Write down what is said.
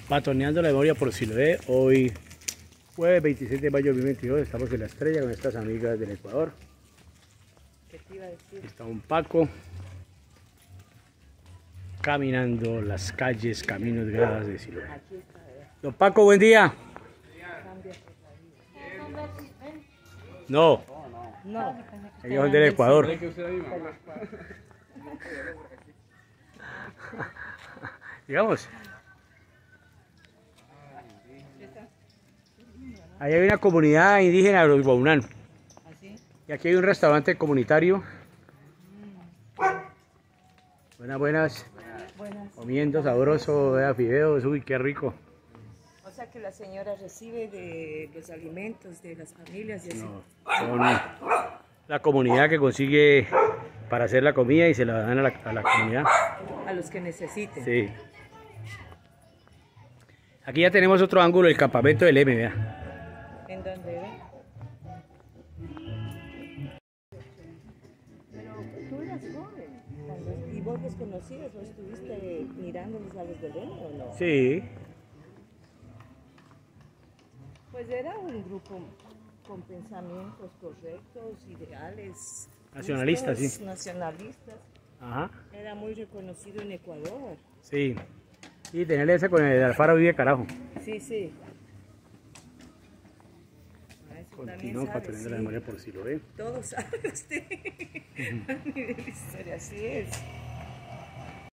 Patoneando la memoria por Siloé, hoy jueves 26 de mayo de 2022, estamos en La Estrella con estas amigas del Ecuador. ¿Qué te iba a decir? Está un Paco caminando las calles, caminos gradas de Siloé. Aquí está, ¿verdad? Don Paco, buen día. Cambia por la vida. No, No. ellos son del Ecuador. Digamos. Ahí hay una comunidad indígena de los Guaunán. ¿Así? Y aquí hay un restaurante comunitario. Buenas, buenas. Buenas. Comiendo sabroso, vea fideos, uy, qué rico. O sea que la señora recibe de los alimentos de las familias y así. No, son la comunidad que consigue para hacer la comida y se la dan a la comunidad. A los que necesiten. Sí. Aquí ya tenemos otro ángulo, el campamento del M, vea. ¿En dónde ve? Pero tú eras joven, tal vez, y vos los conocías o estuviste mirándolos a los del M o no. Sí. Pues era un grupo con pensamientos correctos, ideales. Nacionalistas, justos, sí. Nacionalistas. Ajá. Era muy reconocido en Ecuador. Sí. Y tenerle esa con el Alfaro vive carajo. Sí, sí. Ah, eso también Continuamos sabe, patrocinando sí. la memoria por Siloé. Todo sabe usted. A nivel de historia, así es.